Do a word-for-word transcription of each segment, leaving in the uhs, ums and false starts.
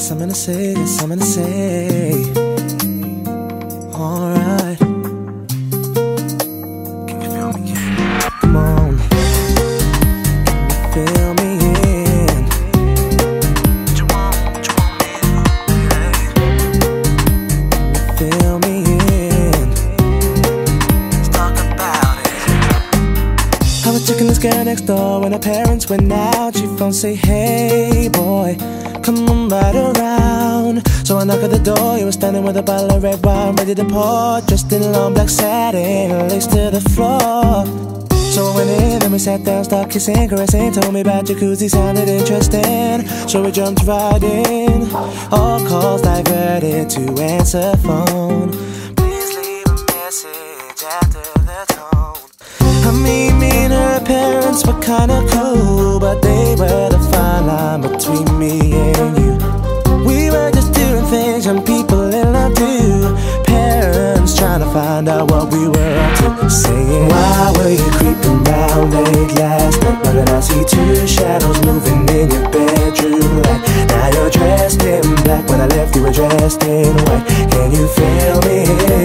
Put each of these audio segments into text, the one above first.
Yes, I'm gonna say, yes, I'm gonna say. Alright. Can you feel me in? Come on. Can you feel me in? What you want, what you want me to do? Can you feel me in? Let's talk about it. I was checking this girl next door when her parents went out. She phoned, say, hey boy, come on right around. So I knock at the door, you were standing with a bottle of red wine ready to pour, dressed in long black satin, lace to the floor. So I went in and we sat down, started kissing, caressing, told me about jacuzzi, sounded interesting. So we jumped right in, all calls diverted to answer phone. Please leave a message after the tone. I mean, me and her parents were kinda cool, but they were the fine line between me and you. We were just doing things young people in love do. Parents trying to find out what we were up to, saying, why were you creeping round late last night? Why did I see two shadows moving in your bedroom light? Now you're dressed in black, when I left you were dressed in white. Can you feel me?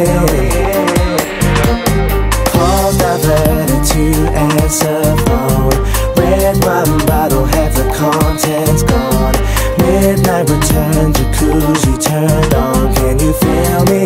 Calls diverted to answer phone. Red wine bottle, half the contents gone. Midnight return, jacuzzi turned on. Can you feel me?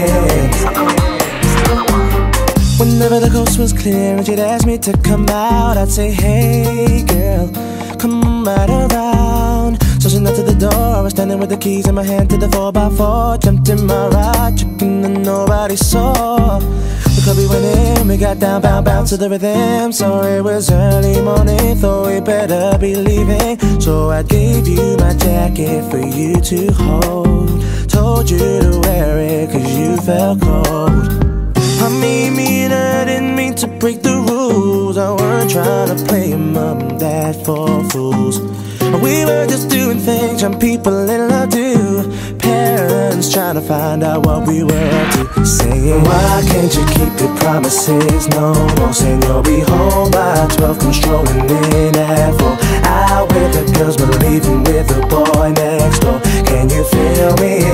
Whenever the coast was clear and she'd ask me to come out, I'd say, hey girl, come on right around. So she knocked at the door, I was standing with the keys in my hand to the four by four. Jumped in my ride, checking and nobody saw. The club we went in, we got down, bound, bound to the rhythm. So it was early morning, thought we better be leaving. So I gave you my jacket for you to hold. Told you to wear it cause you felt cold. I mean, me and her didn't mean to break the rules. I weren't trying to play mom and dad for fools. We were just doing things young people in love do. Parents trying to find out what we were up to, saying, why can't you keep your promises no more? Saying you'll be home by twelve, come strolling in at four. Out with the girls but leaving with the boy next door. Can you feel me?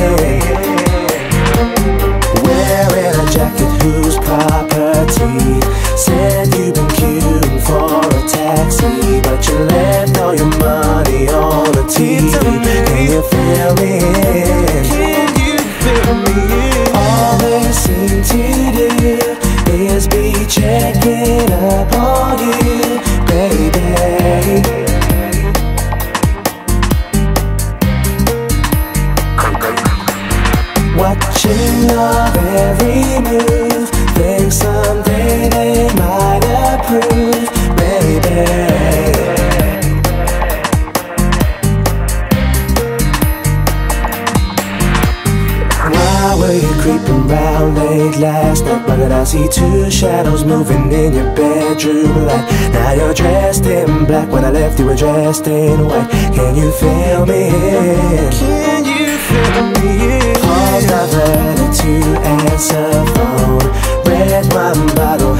Wearing a jacket whose property. Said you've been queuing for a taxi, but you left all your money on the T V. Can you feel me? Can you feel me? All they seem to do is be checking up on you, baby. Watching your every move, think someday they might approve, baby. Why were you creeping round late last night? Why did I see two shadows moving in your bedroom light? Now you're dressed in black, when I left you were dressed in white. Can you feel me? Can you feel me? Calls diverted to answer phone. Red wine bottle,